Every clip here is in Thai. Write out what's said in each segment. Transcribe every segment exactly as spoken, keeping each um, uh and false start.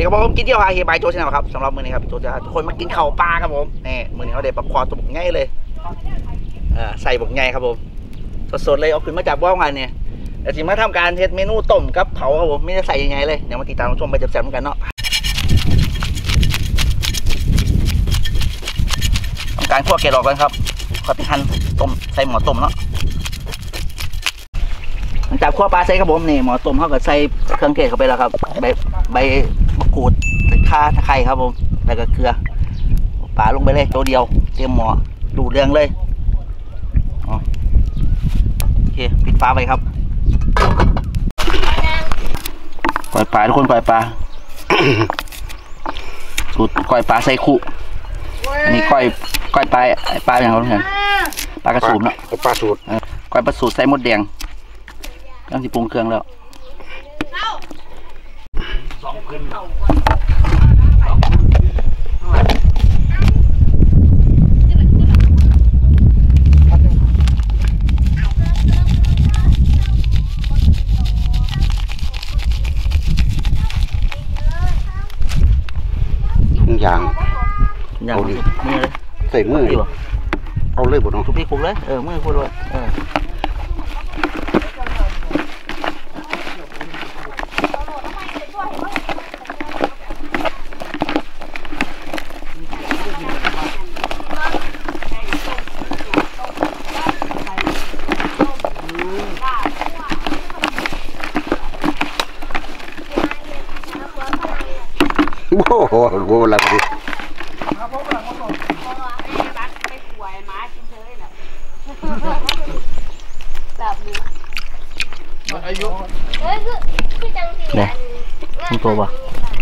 ดีครับผมกินเที่ยวหาเฮียบายโจชแนลครับสำหรับมื้อนี้ครับโจจะทุกคนมากินข้าวปลาครับผมนี่มื้อนี้เขาได้ปลาคอตัวบกใหญ่เลยอ่าใส่บกใหญ่ครับผมสดๆเลยเอาขึ้นมาจากบ่อกันเนี่ยแต่สิมาทำการเทสเมนูต้มกับเผาครับผมไม่ได้ใส่ยังไงเลยเดี๋ยวมาติดตามชมไปแซ่บๆกันเนาะทำการคั่วเกล็ดออกกันครับก็ไปหั่นต้มใส่หม้อต้มเนาะหลังจากคั่วปลาใส่ครับผมนี่หม้อต้มเขาก็ใส่เครื่องเทศเข้าไปแล้วครับใบใบมะกรูดข่าตะไคร้ครับผมแล้วก็เกลือปลาลงไปเลยตัวเดียวเตรียมหม้อดูเรื่องเลยโอเคปิดฝาไว้ครับปล่อยปลาทุกคนปล่อยปลาสูตรปล่อยปลาใส่คู่นี่ก้อยก้อยปลาปลาอย่างไรเห็นปลากระสูบเนาะปลาสูตรก้อยปลาสูตรใส่มดแดงกำลังจะปรุงเครื่องแล้วอย่างอย่างมือเลยใส่มือเอาเลยบ่น้องทุบพี่คุกเลยเออมือคุกเลยเออโอ้โหโหละดิเนี่ยมีตัวบ่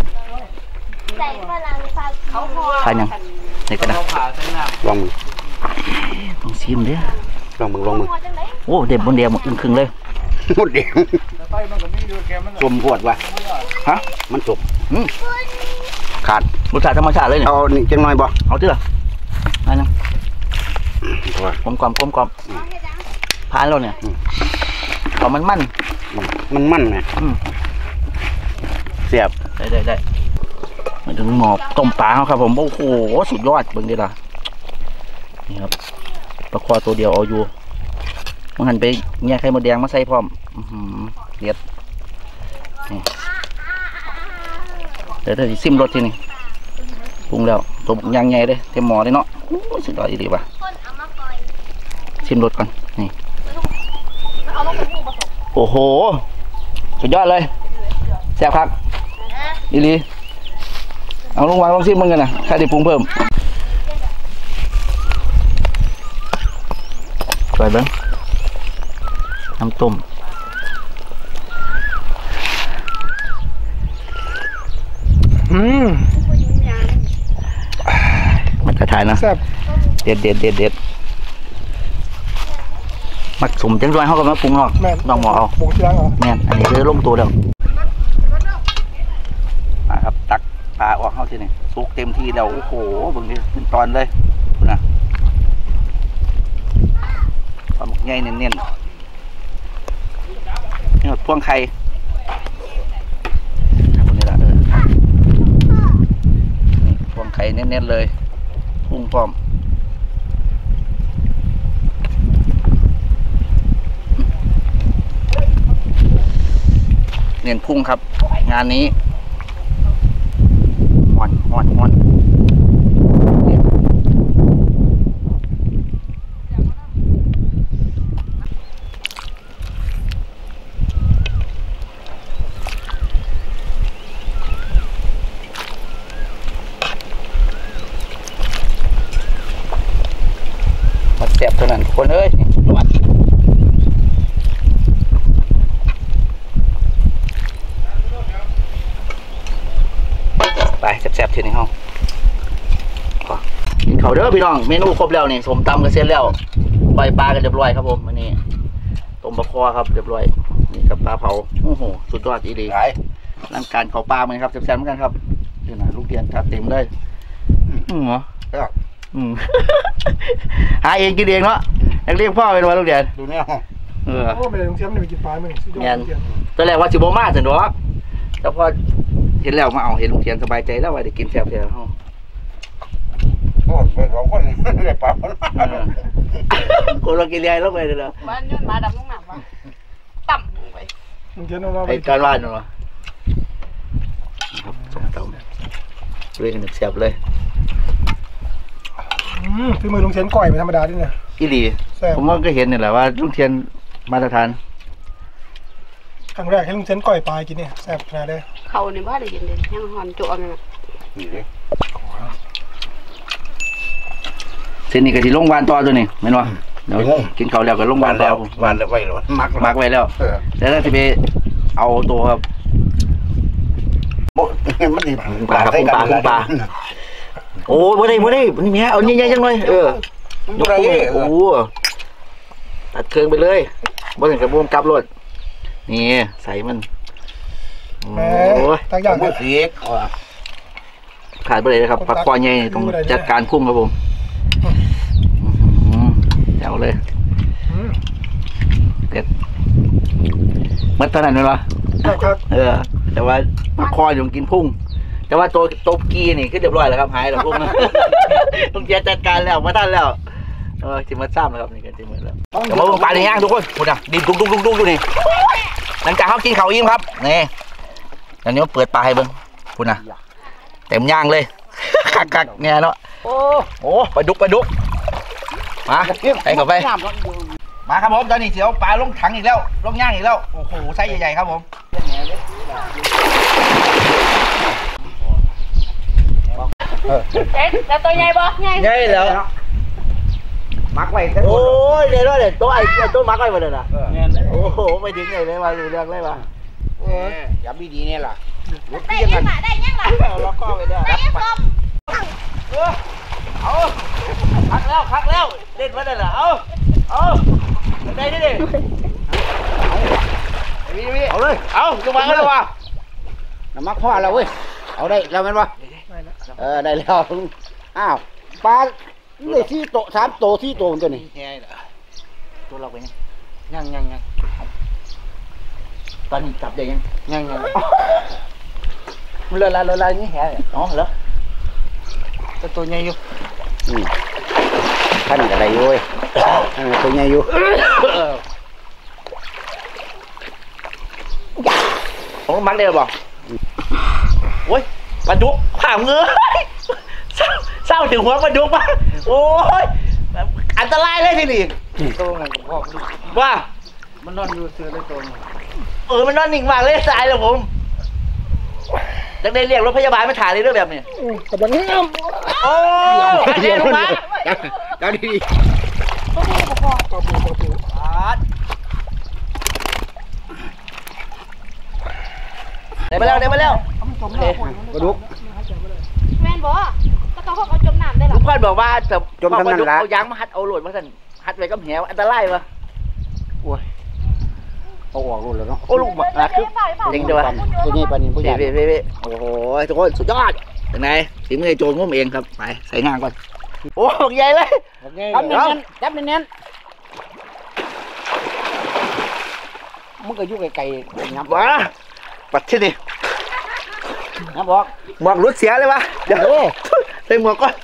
ใครยังนี่กันนะลองลองชิมดิลองมึงลองมึงโอ้เด็บบนเดียวหมดอึ้งครึ่งเลยหมดเดียวสมปวดว่ะฮะมันสมขาดรสชาติธรรมชาติเลยเนี่ยเอานี่จังหน่อยบ่เอาที่ละอันนึงกลมกลมกลมกลมพานเราเนี่ยเอามันมันมันมันไงเสียบได้ได้ได้มาถึงหมอต้มปลาเขาครับผมโอ้โหสุดยอดเบิ่งดิล่ะนี่ครับปลาคอตัวเดียวเอาอยู่มันหันไปแง่ไข่มดแดงมาใส่พร้อมเด็ดเดี๋ยวเดี๋ยวซิมรสที่นี่ปรุงแล้วตัวบุกยางใหญ่เลยเต็มหม้อเลยเนาะสุดยอดดีป่ะซิมรสก่อนนี่โอ้โหสุดยอดเลยแซ่บครับดีดีเอาลงวางลงซิมมันกันนะค่าที่ปรุงเพิ่มช่วยเบิ้งน้ำต้มอืมมันกระทายนะเด็ดเด็ดเด็ดเด็ดมักสมจังด้วยเขาก็มาปรุงหรอกลองหมอเอาปรุงทีหลังเหรอเนี่ยอันนี้คือลงตัวแล้วมาครับตักปลาออกเข้าทีนี่สุกเต็มที่แล้วโอ้โหบางทีเป็นตอนเลยนะปลาหมึกใหญ่เน้นๆนี่หมดพ่วงไข่คนนี้ละเออนี่พ่วงไข่เน้นๆเลยพุ่งพร้อมเน้นพุ่งครับงานนี้หอนหอนหอนมาแซ่บเท่านั้นทุกคนเอ้ยรวดไปแซ่บๆทีนี้ห้องกินเขาเด้อพี่น้องเมนูครบแล้วนี่สมตำกันเสร็จแล้วปล่อยปลากันเรียบร้อยครับผมอันนี้ต้มปลาคอครับเรียบร้อยนี่กับปลาเผาโอ้โหสุดยอดดีดีร่างการเขาปลาเหมือนครับแซ่บๆเหมือนกันครับเดี๋ยวนะลูกเดียนจัดเต็มเลยอืมเหรออืมหาเองกินเองเนาะอยากเรียกพ่อเป็นวันลูกเดียนดูเนี่ยเออโอ้ไม่ได้ต้องเทียมไม่กินปลาไม่ตอนแรกว่าจิโบมาถึงหรอแต่พอเห็นแล้วมาเอาเห็นลุงเทียนสบายใจแล้วว่าได้กินแซ่บๆเฮาโอ้ไปสองคนได้ปลาคนเรากินใหญ่ลงไปเลยเหรอบ้านย้อนมาดำลงน้ำวะต่ำลงไปลุงเทียนเอาเราไปไอ้การว่านเนาะครับส้มตำด้วยกันแซ่บเลยอืมคือมือลุงเทียนก่อยไม่ธรรมดาด้วยเนี่ยอีหลีแซ่บผมว่าก็เห็นนี่แหละว่าลุงเทียนมาตรฐานครั้งแรกให้ลุงเทียนก่อยปลากินเนี่ยแซ่บขนาดเลยเขาในบ้านได้ยินเลยยังหอนโจมเลยนี่เลยเส้นนี้ก็ที่ลงวานต่อตัวนี้แม่นบ่เดี๋ยวกินข้าวแล้วก็ลงวานต่อวันแล้วไว้หรอมักมักไว้แล้วเออแล้วถ้าสิไปเอาตัวครับมันดีปลาครับปลาปลาโอ้บ่ได้บ่ได้นี่แม่เอาใหญ่ๆจังเลยเออมันอะไรโอ้โหตัดเครื่องไปเลยบ่ถึงกับบ่มกลับรถนี่ใส่มันแหมโอ้ยตักอย่างมืเนี่อย สีกขาดไปเลยนะครับผักคอใหญ่ต้องจัดการคุ้มครับผมเดี๋ยวเลยอืมเด็ดมัดเท่านั้นเลยวะครับครับเออ แต่ว่าผักคออยู่กินพุ่ง แต่ว่าตัวตัวกีนี่คือเรียบร้อยแล้วครับหายแล้วพุ่ง ต้องจัดการแล้วมาท่านแล้วเออจิมมาซ้ำแล้วครับนี่กันจิมมาแล้วเดี๋ยวมาลงปลาในย่างทุกคนคุณอ่ะดินดุกดุกดุกดุกอยู่นี่หลังจากเขากินเขาอิ่มครับนี่ตอนนี้มาเปิดปลาให้เบิ้งคุณอ่ะเต็มย่างเลย คักคักๆเนี่ยเนาะโอ้โอ้ปลาดุกปลาดุกมาใส่เข้าไปมาครับผมตอนนี้เสียวปลาลงถังอีกแล้วลงย่างอีกแล้วโอ้โหไซส์ใหญ่ๆครับผมเอ๊ะแต่ตัวใหญ่บ่ใหญ่ใหญ่แล้วมักไว้โอ้ยเดี๋ยวเดี๋ยวตัวไอ้ตัวมักไว้หมดเลยนะโอ้โหไปถึงไหนเลยมาดูเรื่องเลยมาอย่าบีดีเนี่ยล่ะได้ยังล่ะได้ยังล่ะล็อกข้อไปเด้อได้ยังผมเอาคักแล้วคักแล้วเล่นมาได้เหรอเอาเอาได้ดิดิเอาเลยเอาจังหวะเลยว่ะน้ำมักพ่อเราเว้ยเอาได้แล้วมันวะเออได้แล้วอ้าวปลาได้ที่โตสามโตที่โตตัวนี้ตัวเราไปยังยังยังยังตอนนี้จับได้ยังยังยังมันเลยละเลยละนี่แหะอ๋อเหรอก็ตัวใหญ่อยู่อืมท่านอะไรอยู่เว้ยเออตัวใหญ่อยู่ผมมักได้หรอบอกโอ้ยปลาดุกผ่าเงือเศร้าเศร้าถึงหัวปลาดุกมาโอ้ยอันตรายเลยทีนี้ตัวไงกับพ่อว่ามันนอนอยู่เสือเลยตัวนี้เออมันนอนนิ่งมากเลยตายเลยผมจะได้เรียกรถพยาบาลมาถ่ายเลยเรื่องแบบนี้อืมกำลังงามโอ้ยเดี๋ยวลงมาเดี๋ยวดีปลาบูปลาบูได้มาแล้วได้มาแล้วกระดูกแม่นบ่ก็ต้องเขาจมน้ำได้หรลุองพ่อบอกว่าจะจมทำนั่นละเอายางมาหัดเอาโหลดมาสั่นหัดไว้กับแหวอันตรายวะโอ้ยเอาออกรุ่นแล้วเนาะโอ้ลูกหนักคือจริงจังวะตัวนี้ปลานินผู้ใหญ่เว้ยเว้ยเว้ยโอ้โหทุกคนสุดยอดเป็นไงฝีมือโจงุ้มเองครับไปใส่งานก่อนโอ้ใหญ่เลยจับเน้นจับเน้นมึงก็อยู่ไกลๆงับว้าปัดที่นี่งับบอกหมวกรุดเสียเลยวะเดี๋ยวใส่หมวกก่อน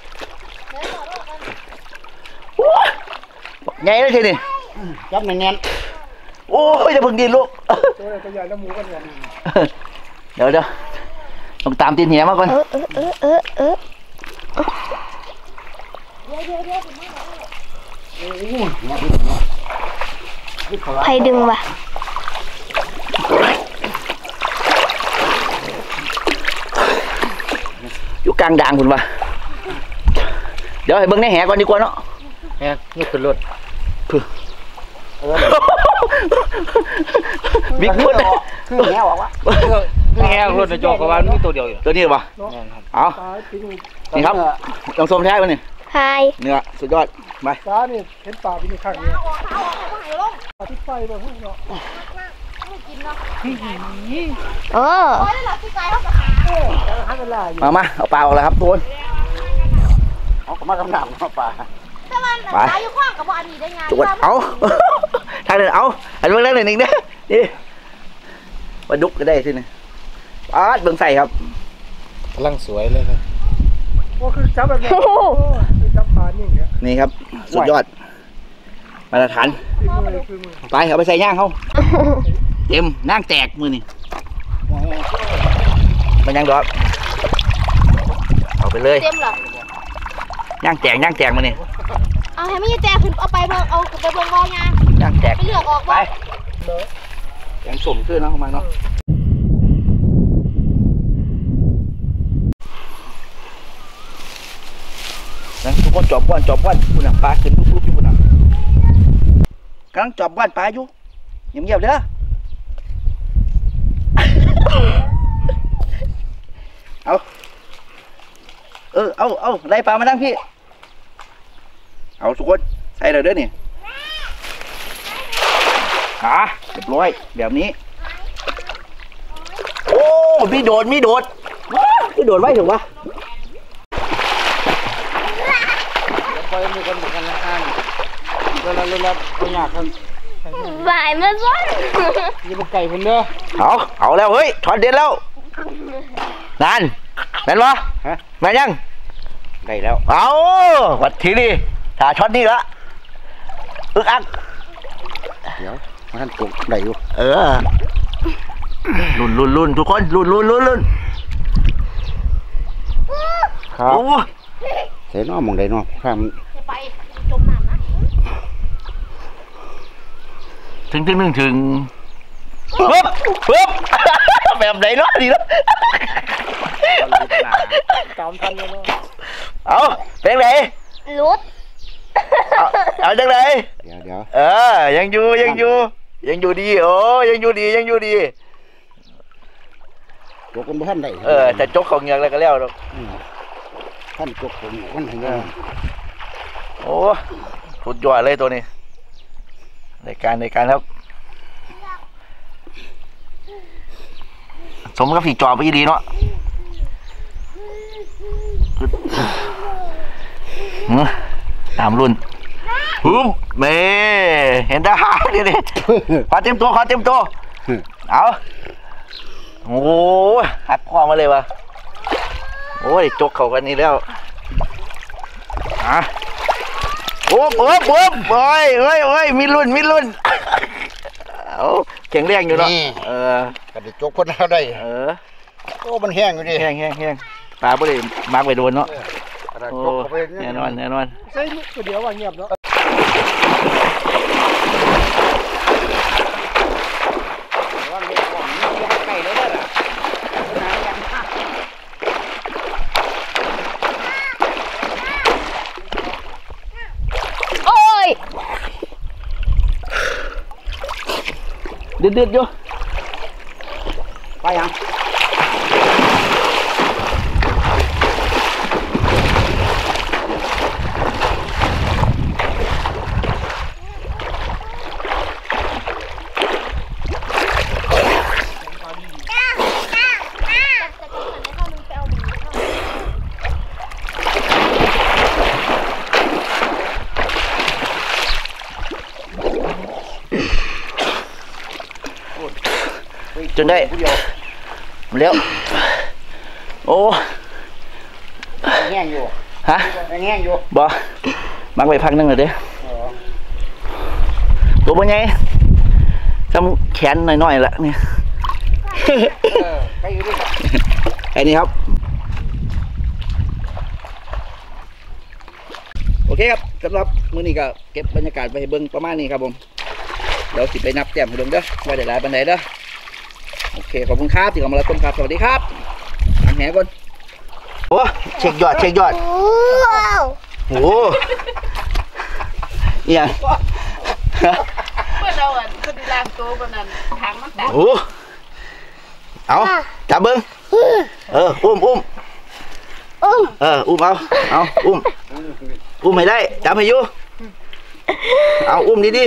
โอ้ยใหญ่เลยทีนี่จับเน้นโอ้ยจะพึ่งดินลูกตัวตัวใหญ่แล้วหมูกันเนี่ยเดี๋ยวเดี๋ยวต้องตามตีนเหี้ยมาก่อนใครดึงวะอยู่กลางด่างคุณวะเดี๋ยวให้เบิ่งในแหก่อนดีกว่าเนาะแม่นี่คือรถบิ๊กฟุตคือแง่ออกวะนี่แง่รถในจอกับว่ามีตัวเดียวอยู่ตัวนี้ป่ะเอาปลาปิ้งนี่ครับลองส้มแท้ป่ะนี่ไฮเนื้อสุดยอดไปปลาเนี่ยเห็นปลาปิ้งข้างเนี่ยปลาที่ไฟแบบพวกเนาะโอ้ให้เวลาอยู่มามาเอาปลาออกแล้วครับทุกคนเอากระมากำหนักมาป่าแต่มันอายุข้างกับว่าอันนี้ได้ไงจุดเอาทางเดินเอาอันเบิ่งแล้วหนึ่งหนึ่งเด้อนี่ปลาดุกก็ได้สิเนี่ยอาดเบิ่งใส่ครับกำลังสวยเลยครับโอ้คือจับแบบนี้คือจับปลานี่อย่างเงี้ยนี่ครับสุดยอดมาตรฐานคือมือคือมือไปเอาไปใส่ย่างเขาเต็มนั่งแตกมือนี่มันยังดอกเอาไปเลยเต็มเหรอย่างแตกย่างแตกมือนี่เอาให้ไม่แจกขึ้นเอาไปเบิ่งเอาไปเบิ่งบ่ยางย่างแตกไปเลือกออกไปบ่ยังสมขึ้นเนาะของมันเนาะนั่นทุกคนจอบบ้านจอบบ้านคุณน่ะปลาขึ้นปุ๊บๆอยู่คุณน่ะกำลังจอบบ้านปลาอยู่เงียบๆเด้อ เอาเออเอาเอาไล่ปลามานั่งพี่เอาทุกคนใส่เลยเด้อนี่อ่ะเรียบร้อยแบบนี้โอ้มีโดดมีโดดว้ามีโดดไว้ถูกปะคอยมีคนเหมือนกันนะฮะเวลาเวลาตัวหยากันบ่ายมาซ้อนอย่าไปไก่คนเด้อเอาเอาแล้วเฮ้ยถอนเด็ดแล้วนั่นแม่นปะฮะแม่นยังได้แล้วเอาวัดทีนี่ถ้าช็อตนี่ละอึกอักเดี๋ยวมันตกได้อยู่เออลุ่นลุ่นลุ่นทุกคนลุ่นลุ่นลุ่นลุ่นครับโอ้ใส่น้อมองได้น้อข้ามไปจมน้ำนะถึงถึงถึงถึงปึ๊บปึ๊บ แบบไหนเนาะดีเนาะตามทันแล้วเนาะเอาเป็นไงรุดเอาเอาจังไหนเดี๋ยวเดี๋ยวเออยังอยู่ยังอยู่ยังอยู่ดีโอ้ยังอยู่ดียังอยู่ดีตกกันบ่ทันได้เออจะจกเขาเงือกแล้วก็แล้วหรอกท่านตกผมมันเห็นได้โอ้สุดยอดเลยตัวนี้ในการในการครับสมกับผีจอบไปดีเนาะหือตามรุ่นฮึบเมเห็นทหารดิดิขอเต็มตัวขอเต็มตัวเอาโอ้หักคอมาเลยวะโอ้ยจกเขากันนี่แล้วอ่ะโอ้โหโอ้โหโอ้ยเอ้ยเอ้ยมีรุ่นมีรุ่นเอาแข็งแรงอยู่เนาะเออก็ได้จกคนเอาได้เออโอ้มันแห้งอยู่ดิแห้งแห้งแห้งปลาบ่ได้มักไปโดนเนาะกระดาษโอ้จกเข้าไปแน่นอนแน่นอนใส่ตัวเดียวว่าเงียบเนาะว่ามีของนี่ไก่เลยเด้อล่ะน้ำยังค่ะโอ้ยเดือดเดือดอยู่ไปยังจนได้เร็วโอ้แห้งอยู่ฮะแห้งอยู่บ่มักไปพักนึงเลยเด้ตัวบ่ใหญ่ทำแขนหน่อยๆละเนี่ยเออไก่อยู่ดิไอ้นี่ครับโอเคครับสำหรับมื้อนี้ก็เก็บบรรยากาศไปให้เบิ่งประมาณนี้ครับผมเดี๋ยวสิไปนับแต้มให้เบิ่งเด้อว่าได้หลายปานใดเด้อโอเคขอบคุณครับที่เข้ามารับชมครับสวัสดีครับทางแหก่อนโอ้เช็คยอดเช็คยอดว้าวโอ้เอียงเพื่อนเราอ่ะคือดีลางโตกว่านั้นทางมันดักโอ้เอาจับเบิ้งเอออุ้มอุ้มอุ้มเอออุ้มเอาเอาอุ้มอุ้มให้ได้จับให้อยู่เอาอุ้มดีดี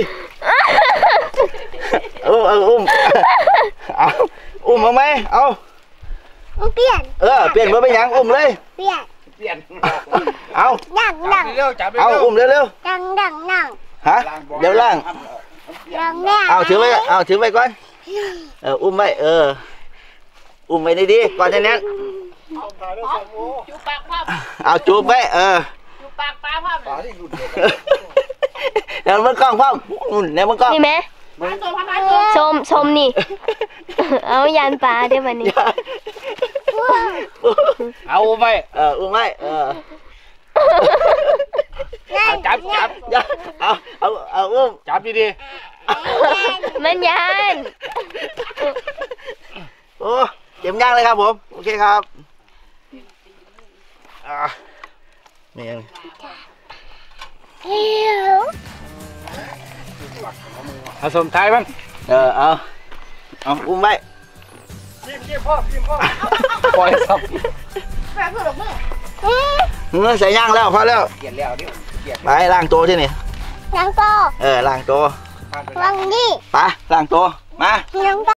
เออเอออุ้มเอาอุ้มเอาไหมเอาเปลี่ยนเออเปลี่ยนเบอร์ไปยังอุ้มเลยเปลี่ยนเปลี่ยนเอาดังดังเร็วจับเอาอุ้มเร็วเร็วดังดังดังๆฮะเดี๋ยวล่างดังดังเอาถือไว้เอาถือไว้ก่อนเอออุ้มไว้เอออุ้มไปดีๆก่อนจะเนี้ยจูปากภาพเอาจูบไว้เออจูปากปลาภาพปลาที่หลุดเลยเดี๋ยวมันกล้องพ่ออุ่นเดี๋ยวมันกล้องนี่ไหมปลาตัวพันตัวชมชมนี่ เอายันปลาเดี๋ยววันนี้เอาไปเอออุ้มไว้เออเอาจับจับอย่าเอาเอาเอาอุ้มจับดีมันยันโอ้เจ็บย่างเลยครับผมโอเคครับอ่านี่ยังเฮียวๆเอาสมท้ายมั้งเออเอาเอาอุ้มไว้ยิ้มยิ้มพ่อยิ้มพ่อปล่อยครับแม่เพื่อนหลงมือเงินใส่ย่างแล้วพอแล้วเกลียดแล้วเดี๋ยวเกลียดไปล้างตัวที่นี่น้องโตเออล้างตัววังนี่ไปล้างตัวมาน้องโต